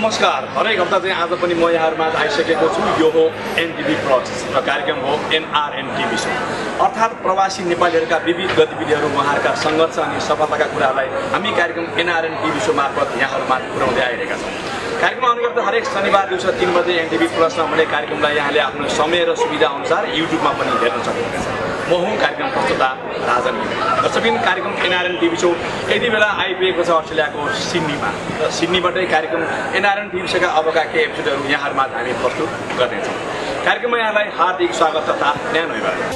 नमस्कार। हरेक हप्ता चाहिँ आज पनि म यहाँहरुमा आइसकेको छु। यो हो NTV Plus र कार्यक्रम हो NRN टिभी शो। अर्थात् प्रवासी नेपालीहरुका विविध गतिविधिहरु, उहाँहरुका संघर्ष अनि सफलताका कुरालाई हामी कार्यक्रम NRN टिभी शो मार्फत यहाँहरुमा पुर्याउँदै आइरहेका छौं। कार्यक्रम अन्तर्गत हरेक शनिबार दिउँसो 3 बजे NTV Plus मा हुने कार्यक्रमलाई यहाँले आफ्नो समय र सुविधा अनुसार YouTube मा पनि हेर्न सक्नुहुन्छ। म हुँ कार्यक्रम प्रस्तुता राजन घिमिरे। दर्शकबिन, कार्यक्रम NRN टिभी शो यति बेला आइपुगेको छ अस्ट्रेलियाको सिडनीमा र सिडनीबाटै कार्यक्रम NRN टिभी शोका अबका केही एपिसोडहरु यहाँहरुमा हामी प्रस्तुत गर्नेछौँ। कार्यक्रममा यहाँलाई हार्दिक स्वागत तथा न्यानो अभिवादन।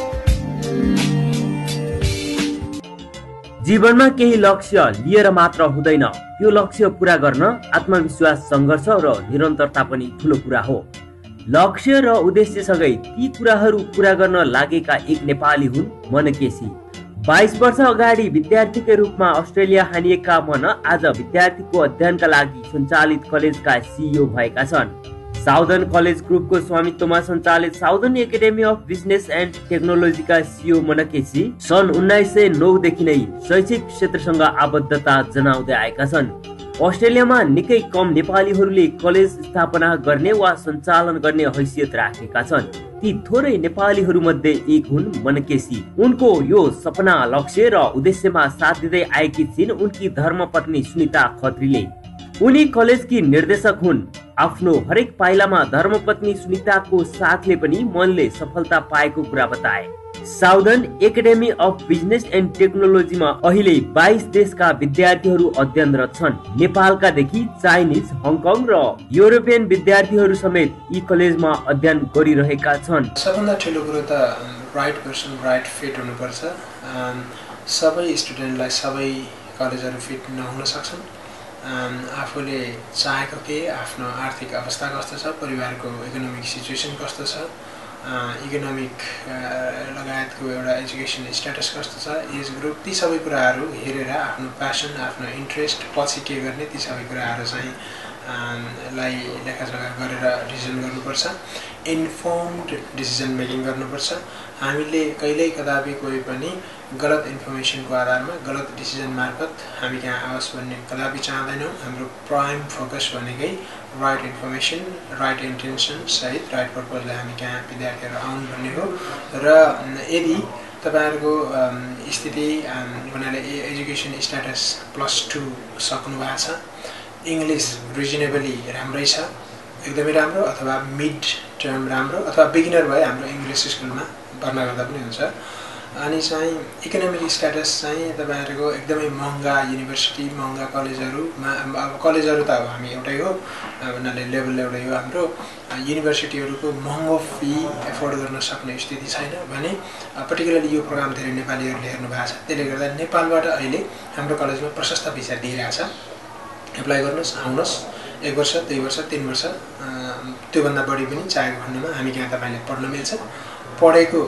जीवनमा केही लक्ष्य लिएर मात्र हुँदैन, त्यो लक्ष्य पूरा गर्न आत्मविश्वास, सङ्घर्ष र निरन्तरता पनि ठूलो कुरा हो। लक्ष्य र उद्देश्यसँगै ती कुराहरू पूरा गर्न लागेका एक नेपाली हुन् मनकेसी। 22 वर्ष अगाडि विद्यार्थीकै रूपमा अस्ट्रेलिया हानिएका मन आज विद्यार्थीको अध्ययनका लागि सञ्चालित कलेजका CEO भएका छन्। साउदर्न कलेज ग्रुपको स्वामित्वमा सञ्चालित Southern Academy of Business and टेक्नोलोजीका CEO मनकेसी सन् 1909 देखि नै शैक्षिक क्षेत्रसँग आबद्धता जनाउँदै आएका छन्। अस्ट्रेलियामा निकै कम नेपालीहरूले कलेज स्थापना गर्ने वा सञ्चालन गर्ने हैसियत राखेका छन्। ती थोरै नेपालीहरू मध्ये एक हुन् मनकेसी। उनको यो सपना, लक्ष्य र उद्देश्यमा साथ दिँदै आएकी छिन् उनकी धर्मपत्नी सुनिता खत्रीले। उनी कलेजकी निर्देशक हुन्। आफ्नो हरेक पाइलामा धर्मपत्नी सुनिताको साथले पनि मनले सफलता पाएको कुरा बताए। Southern Academy of Business and टेक्नोलोजीमा अहिले 22 देशका विद्यार्थीहरू अध्ययनरत छन्। नेपालका देखि चाइनिज, हङकङ र युरोपियन विद्यार्थीहरू समेत यी कलेजमा अध्ययन गरिरहेका छन्। सबभन्दा ठुलो कुरो त राइट पर्सन, राइट फिट हुनुपर्छ। सबै स्टुडेन्टलाई सबै कलेजहरू फिट नहुन सक्छन्। आफूले चाहेको के, आफ्नो आर्थिक अवस्था कस्तो छ, परिवारको इकोनोमिक सिचुएसन कस्तो छ, इकोनोमिक लगायतको एउटा एजुकेसन स्ट्याटस कस्तो छ, एज ग्रुप, ती सबै कुराहरू हेरेर आफ्नो प्यासन, आफ्नो इन्ट्रेस्ट, पछि के गर्ने, ती सबै कुराहरू चाहिँ लाई लेखाजोखा गरेर डिसिजन गर्नुपर्छ। इन्फर्मड डिसिजन मेकिङ गर्नुपर्छ। हामीले कहिल्यै कदापि कोही पनि गलत इन्फर्मेसनको आधारमा गलत डिसिजन मार्फत हामी कहाँ आओस् भन्ने कदापि चाहँदैनौँ। हाम्रो प्राइम फोकस भनेकै राइट इन्फर्मेसन, राइट इन्टेन्सन सहित राइट पर्पजले हामी कहाँ विद्यार्थीहरू आउनु भन्ने हो। र यदि तपाईहरुको स्थिति भन्नाले एजुकेसन स्ट्याटस +2 सक्नु भएको छ, इङ्ग्लिस रिजनेबली राम्रै छ, एकदमै राम्रो, अथवा मिड टर्म राम्रो, अथवा बिगिनर भए हाम्रो इङ्ग्लिस स्कुलमा भर्ना गर्दा पनि हुन्छ। अनि चाहिँ इकोनोमिक स्ट्याटस चाहिँ तपाईहरुको एकदमै महँगा युनिभर्सिटी, महँगा कलेजहरुमा, अब कलेजहरु त अब हामी एउटै हो भन्नाले लेभल एउटै हो। हाम्रो युनिभर्सिटीहरुको महँगो फी एफोर्ड गर्न सक्ने स्थिति छैन भने पर्टिकुलरली यो प्रोग्राम धेरै नेपालीहरुले हेर्नु भएको छ। त्यसले गर्दा नेपालबाट अहिले हाम्रो कलेजमा प्रशस्त भिसा दिइरहेछ। एप्लाई गर्नुस्, आउनुस्, 1 वर्ष, 2 वर्ष, 3 वर्ष, त्योभन्दा बढी पनि चाहेको खण्डमा हामी कहाँ तपाईले पढ्न मिल्छ। पढेको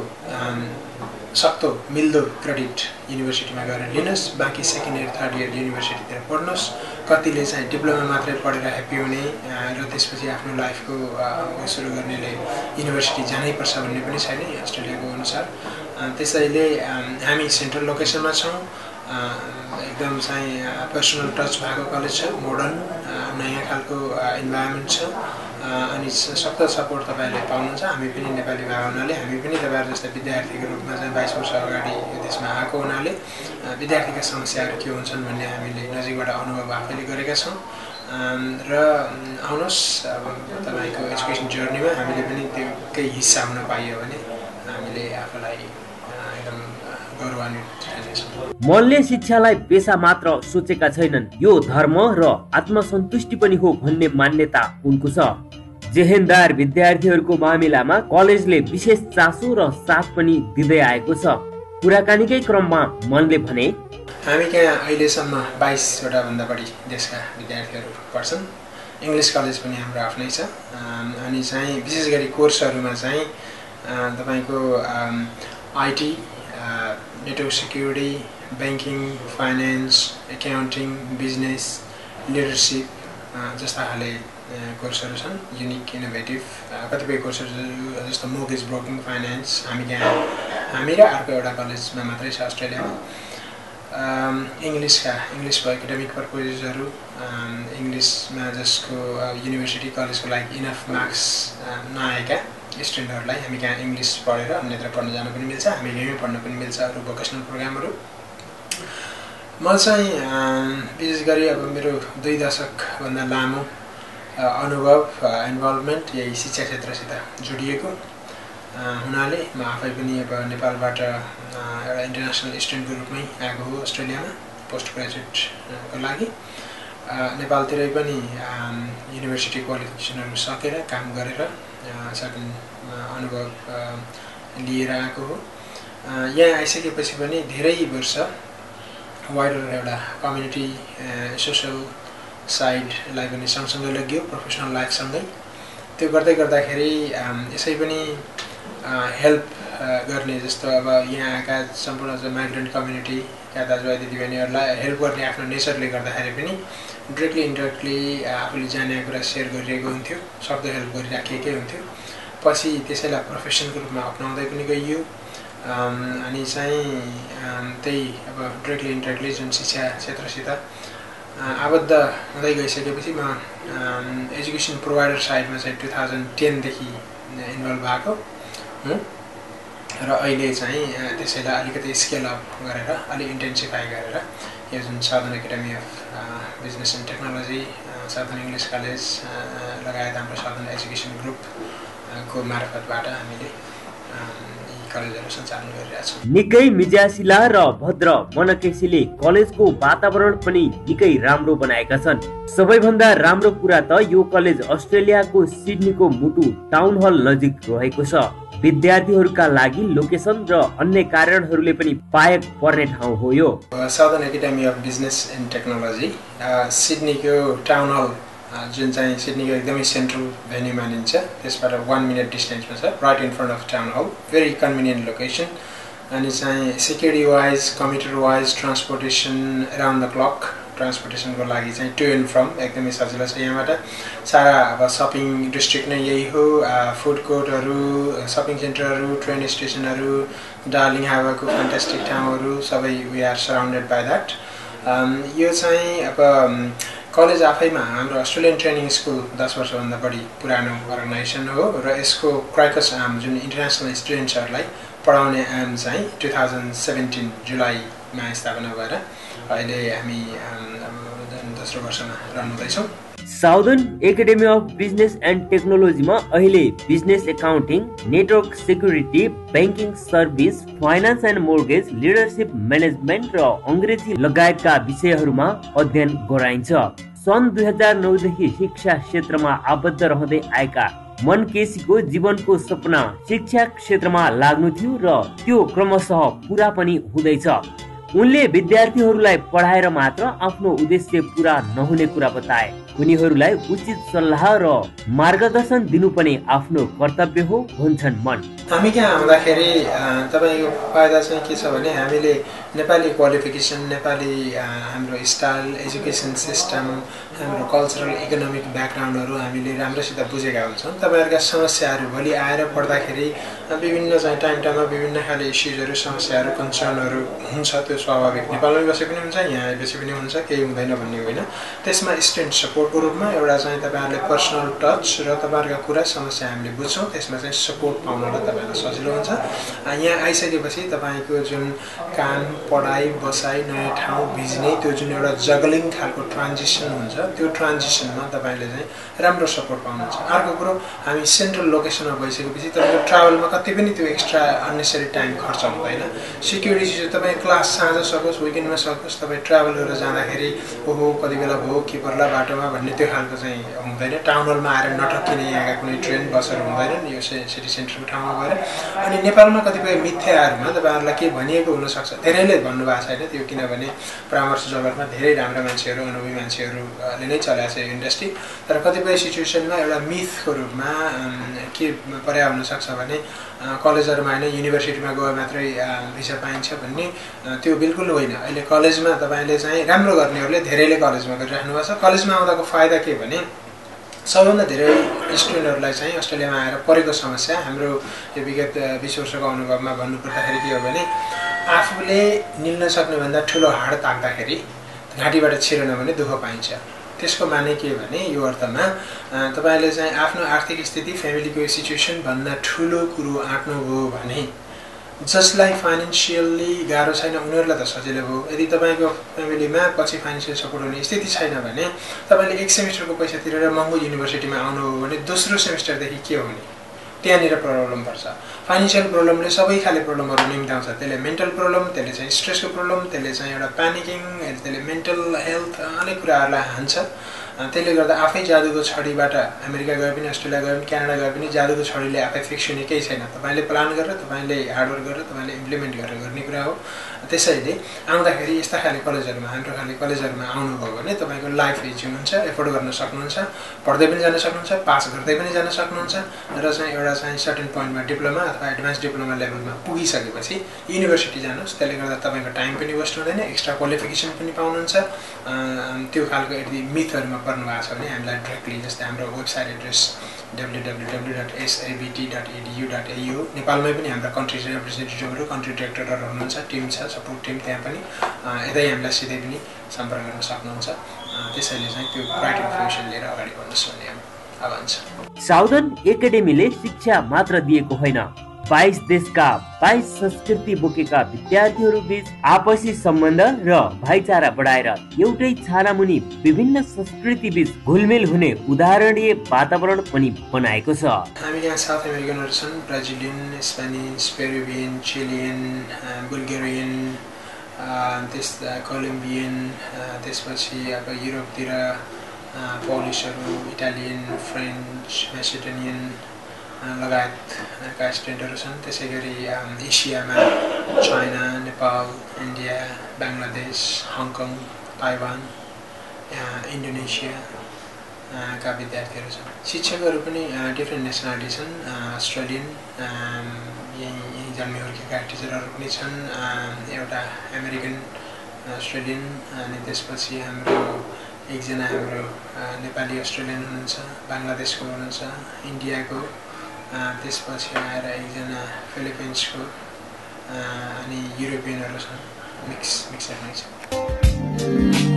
सक्दो मिल्दो क्रेडिट युनिभर्सिटीमा गएर लिनुस्, बाँकी सेकेन्ड इयर, थर्ड इयर युनिभर्सिटीतिर पढ्नुस्। कतिले चाहिँ डिप्लोमा मात्रै पढेर ह्याप्पी हुने र त्यसपछि आफ्नो लाइफको सुरु गर्नेले युनिभर्सिटी जानै पर्छ भन्ने पनि छैन अस्ट्रेलियाको अनुसार। त्यसैले हामी सेन्ट्रल लोकेसनमा छौँ। एकदम चाहिँ पर्सनल टच भएको कलेज छ, मोडर्न नयाँ खालको इन्भाइरोमेन्ट छ, अनि सक्दो सपोर्ट तपाईले पाउनुहुन्छ। हामी पनि नेपाली भए हुनाले हामी पनि तपाईहरु जस्तै विद्यार्थीको रूपमा चाहिँ 22 वर्ष अगाडि यो देशमा आएको हुनाले विद्यार्थीका समस्याहरू के हुन्छन् भन्ने हामीले नजिकबाट अनुभव आफैले गरेका छौँ। र आउनुहोस्, अब तपाईको एजुकेसन जर्नीमा हामीले पनि त्यो केही हिस्सा हुन पाइयो भने हामीले आफूलाई एकदम गौरवान्वित ठान्नेछौँ। मनले शिक्षालाई पेशा मात्र सोचेका छैनन्, यो धर्म र आत्मसन्तुष्टि पनि हो भन्ने मान्यता उनको छ। जेहेन्दार विद्यार्थीहरूको मामिलामा कलेजले विशेष चासो र साथ पनि दिँदै आएको छ। कुराकानीकै क्रममा मनले भने, हामी कहाँ अहिलेसम्म 22 वटा भन्दा बढी देशका विद्यार्थीहरू पढ्छन्। इङ्ग्लिस कलेज पनि हाम्रो आफ्नै छ। अनि चाहिँ विशेष गरी कोर्सहरूमा चाहिँ तपाईको IT, network security, banking, finance, accounting, business, leadership जस्ता खाले कोर्सहरू छन्। युनिक, इनोभेटिभ कतिपय कोर्सहरू जस्तो मोर्गेज ब्रोकिङ, फाइनेन्स हामी र अर्को एउटा कलेजमा मात्रै छ अस्ट्रेलियामा। इङ्ग्लिसको एकाडेमिक पर्पजहरू इङ्ग्लिसमा जसको युनिभर्सिटी कलेजको लागि इनफ मार्क्स नआएका स्टुडेन्टहरूलाई हामी कहाँ इङ्ग्लिस पढेर अन्यत्र पढ्न जान पनि मिल्छ, हामी यहीँ पढ्न पनि मिल्छ अरू भोकेसनल प्रोग्रामहरू। म चाहिँ विशेष गरी अब मेरो 2 दशकभन्दा लामो अनुभव इन्भल्भमेन्ट यही शिक्षा क्षेत्रसित जोडिएको हुनाले म आफै पनि अब नेपालबाट एउटा इन्टरनेसनल स्टुडेन्टको रूपमै आएको हो अस्ट्रेलियामा पोस्ट ग्रेजुएटको लागि। नेपालतिरै पनि युनिभर्सिटी क्वालिफिकेसनहरू सकेर काम गरेर सर्टेन अनुभव लिएर आएको हो। यहाँ आइसकेपछि पनि धेरै वर्ष वाइडर एउटा कम्युनिटी सोसल साइडलाई पनि सँगसँगै लगियो प्रोफेसनल लाइफसँगै। त्यो गर्दै गर्दाखेरि यसै पनि हेल्प गर्ने जस्तो अब यहाँ आएका सम्पूर्ण माइग्रेन्ट कम्युनिटीका दाजुभाइ दिदीबहिनीहरूलाई हेल्प गर्ने आफ्नो नेचरले गर्दाखेरि पनि डिरेक्टली इन्डाइरेक्टली आफूले जानेको कुरा सेयर गरिरहेको हुन्थ्यो, सक्दो हेल्प गरिराखेकै हुन्थ्यो। पछि त्यसैलाई प्रोफेसनको रूपमा अपनाउँदै पनि गइयो। अनि चाहिँ त्यही अब डिरेक्टली इन्डाइरेक्टली जुन शिक्षा क्षेत्रसित आबद्ध हुँदै गइसकेपछि म एजुकेसन प्रोभाइडर साइडमा चाहिँ 2010 देखि इन्भल्भ भएको हुँ र अहिले चाहिँ त्यसैलाई अलिकति स्केल अप गरेर अलि इन्टेन्सिफाई गरेर यो जुन Southern Academy of Business and Technology, Southern English college लगायत हाम्रो साउदर्न एजुकेसन ग्रुपको मार्फतबाट हामीले कलेजहरू सञ्चालन गरिरहेका छौँ। निकै मिजासिला र भद्र मनकेसीले कलेजको वातावरण पनि निकै राम्रो बनाएका छन्। सबैभन्दा राम्रो कुरा त यो कलेज अस्ट्रेलियाको सिडनीको मुटु टाउन हल नजिक रहेको छ। विद्यार्थीहरूका लागि लोकेसन र अन्य कारणहरूले पनि पायक पर्ने ठाउँ हो यो। Southern Academy of Business and Technology सिडनीको टाउन हल जुन चाहिँ सिडनीको एकदमै सेन्ट्रल भेन्यू मानिन्छ, त्यसबाट 1 मिनट डिस्टेन्समा छ, right in front of town hall, very convenient location. अनि चाहिँ security wise, computer wise, transportation around the clock ट्रान्सपोर्टेसनको लागि चाहिँ टु एन्ड फ्रम एकदमै सजिलो छ। यहाँबाट सारा अब सपिङ डिस्ट्रिक्ट नै यही हो, फुड कोर्टहरू, सपिङ सेन्टरहरू, ट्रेन स्टेसनहरू, डार्लिङ हावाको फ्यान्टास्टिक ठाउँहरू सबै we are surrounded by that. यो चाहिँ अब कलेज आफैमा हाम्रो अस्ट्रेलियन ट्रेनिङ स्कुल 10 वर्षभन्दा बढी पुरानो अर्गनाइजेसन हो र यसको क्राइकस आर्म जुन इन्टरनेसनल स्टुडेन्ट्सहरूलाई पढाउने आर्म चाहिँ 2017 जुलाईमा स्थापना भएर अहिले हामी दोस्रो वर्षमा रहनुहुँदैछौँ। Southern Academy of Business and टेक्नोलोजीमा अहिले business accounting, network security, banking service, finance and mortgage, leadership management र अङ्ग्रेजी लगायतका विषयहरूमा अध्ययन गराइन्छ। सन् 2009 देखि शिक्षा क्षेत्रमा आबद्ध रहँदै आएका मनकेसीको जीवनको सपना शिक्षा क्षेत्रमा लाग्नु थियो र त्यो क्रमशः पूरा पनि हुँदैछ। उनले विद्यार्थीहरूलाई पढाएर मात्र आफ्नो उद्देश्य पूरा नहुने कुरा बताए। उनीहरूलाई उचित सल्लाह र मार्गदर्शन दिनु पनि आफ्नो कर्तव्य हो भन्छन् मन। हामी कहाँ आउँदाखेरि तपाईँको फाइदा चाहिँ के छ भने हामीले नेपाली क्वालिफिकेसन, नेपाली हाम्रो स्टाइल, एजुकेसन सिस्टम, हाम्रो कल्चरल इकोनोमिक ब्याकग्राउन्डहरू हामीले राम्रोसित बुझेका हुन्छौँ। तपाईँहरूका समस्याहरू भोलि आएर पढ्दाखेरि विभिन्न चाहिँ टाइममा विभिन्न खाले इस्युजहरू, समस्याहरू, कन्सर्नहरू हुन्छ। त्यो स्वाभाविक, नेपालमै बसे पनि हुन्छ, यहाँ आएपछि पनि हुन्छ, केही हुँदैन भन्ने होइन। त्यसमा स्टुडेन्ट सपोर्टको रूपमा एउटा चाहिँ तपाईँहरूले पर्सनल टच र तपाईँहरूका कुरा समस्या हामीले बुझ्छौँ, त्यसमा चाहिँ सपोर्ट पाउनलाई तपाईँलाई सजिलो हुन्छ। यहाँ आइसकेपछि तपाईँको जुन काम, पढाइ, बसाइ, नयाँ ठाउँ भिज्ने त्यो जुन एउटा जगलिङ खालको ट्रान्जिसन हुन्छ, त्यो ट्रान्जिसनमा तपाईँले चाहिँ राम्रो सपोर्ट पाउनुहुन्छ। अर्को कुरो, हामी सेन्ट्रल लोकेसनमा गइसकेपछि तपाईँको ट्राभलमा कति पनि त्यो एक्स्ट्रा अन्नेसरी टाइम खर्च हुँदैन। सिक्युरिटी चिज तपाईँ क्लास साँझ सकोस्, विकेन्डमा सकोस्, तपाईँ ट्राभल गरेर जाँदाखेरि ओहो कति बेला भयो के पर्ला बाटोमा भन्ने त्यो खालको चाहिँ हुँदैन। टाउन हलमा आएर नठक्किने यहाँका कुनै ट्रेन बसहरू हुँदैनन् यो सिटी सेन्टरको ठाउँमा गएर। अनि नेपालमा कतिपय मिथ्याहरूमा तपाईँहरूलाई के भनिएको हुनसक्छ, धेरैले भन्नुभएको छैन त्यो, किनभने परामर्श जगतमा धेरै राम्रा मान्छेहरू, अनुभवी मान्छेहरूले नै चलाएको छ यो इन्डस्ट्री। तर कतिपय सिचुएसनमा एउटा मिथको रूपमा के पर्या हुनसक्छ भने कलेजहरूमा होइन युनिभर्सिटीमा गए मात्रै भिसा पाइन्छ भन्ने, त्यो बिल्कुल होइन। अहिले कलेजमा तपाईँले चाहिँ राम्रो गर्नेहरूले धेरैले कलेजमा गरिराख्नु भएको छ। कलेजमा आउँदाको फाइदा के भने सबभन्दा धेरै स्टुडेन्टहरूलाई चाहिँ अस्ट्रेलियामा आएर परेको समस्या हाम्रो यो विगत 20 वर्षको अनुभवमा भन्नुपर्दाखेरि के हो भने आफूले निल्न सक्नेभन्दा ठुलो हाड ताक्दाखेरि घाँटीबाट छिरेन भने दुःख पाइन्छ। त्यसको माने के भने यो अर्थमा तपाईले चाहिँ आफ्नो आर्थिक स्थिति फ्यामिलीको सिचुएसन भन्दा ठुलो कुरो आँट्नुभयो भने जसलाई फाइनान्शियली गाह्रो छैन उनीहरूलाई त सजिलो भयो। यदि तपाईको फ्यामिलीमा पछि फाइनान्शियल सपोर्ट हुने स्थिति छैन भने तपाईले एक सेमेस्टरको पैसा तिरेर महँगो युनिभर्सिटीमा आउनुभयो भने दोस्रो सेमेस्टरदेखि के हुने त्यहाँनिर प्रब्लम पर्छ। फाइनान्शियल प्रब्लमले सबै खाले प्रब्लमहरू निम्ताउँछ। त्यसले मेन्टल प्रब्लम, त्यसले चाहिँ स्ट्रेसको प्रब्लम, त्यसले चाहिँ एउटा प्यानिकिङ, त्यसले मेन्टल हेल्थ अनेक कुराहरूलाई हान्छ। त्यसले गर्दा आफै जादुको छडीबाट अमेरिका गए पनि अस्ट्रेलिया गए पनि क्यानाडा गए पनि जादुको छडीले आफै फिक्स हुने केही छैन। तपाईले प्लान गरेर तपाईले हार्डवर्क गरेर तपाईले इम्प्लिमेन्ट गरेर गर्ने कुरा हो। त्यसैले आउँदाखेरि यस्ता खाले कलेजहरुमा हाम्रो खाले कलेजहरुमा आउनुभयो भने तपाईको लाइफ इजी हुन्छ, एफोर्ड गर्न सक्नुहुन्छ, पढ्दै पनि जान सक्नुहुन्छ, पास गर्दै पनि जान सक्नुहुन्छ र चाहिँ एउटा चाहिँ सर्टेन पोइन्टमा डिप्लोमा अथवा एडभान्स डिप्लोमा लेभलमा पुगिसकेपछि युनिभर्सिटी जानुहोस्। त्यसले गर्दा तपाईको टाइम पनि वेस्ट हुँदैन, एक्स्ट्रा क्वालिफिकेसन पनि पाउनुहुन्छ। त्यो खालको यदि मिथहरुमा पर्नु भएको छ भने हामीलाई डाइरेक्टली जस्तै हाम्रो वेबसाइट एड्रेस www.sabt.edu.au नेपालमै पनि हाम्रो कन्ट्री रिप्रेजेन्टेटिभहरु, कन्ट्री डाइरेक्टरहरु हुनुहुन्छ, टिम छ, सपोर्ट टिम त्यहाँ पनि यतै हामीलाई सिधै पनि सम्पर्क गर्न सक्नुहुन्छ। त्यसैले चाहिँ त्यो ब्राइट इन्फर्मेसन लिएर अगाडि बढ्नुहोस् भन्ने आह्वान छ। साउदर्न एकाडेमीले शिक्षा मात्र दिएको होइन, 22 देशका 22 संस्कृति बोकेका विद्यार्थीहरू बीच आपसी सम्बन्ध र भाइचारा बढाएर एउटै छानामुनि विभिन्न संस्कृति बीच घुलमिल हुने उदाहरणीय वातावरण पनि बनाएको छ। हामी यहाँ साउथ अमेरिकनहरु छन्, Brazilian, Spanish, Peruvian, Chilean, Bulgarian, Colombian, त्यसपछि अब युरोपतिर पोलिसहरु, इटालियन, फ्रेन्च, मेसिडोनियन लगायतका स्टुडेन्टहरु छन्। त्यसैगरी एसियामा China, Nepal, India, Bangladesh, Hong Kong, Taiwan, Indonesia का विद्यार्थीहरु छन्। शिक्षकहरु पनि डिफ्रेन्ट नेसनालिटी छन्, अस्ट्रेलियन, यही जन्मेहुर्केका टिचरहरु पनि छन्, एउटा अमेरिकन, अस्ट्रेलियन, अनि त्यसपछि हाम्रो एकजना हाम्रो नेपाली अस्ट्रेलियन हुनुहुन्छ, बङ्गलादेशको हुनुहुन्छ, इन्डियाको, त्यसपछि आएर एकजना फिलिपिन्सको, अनि युरोपियनहरु छन्, मिक्सर नै छ।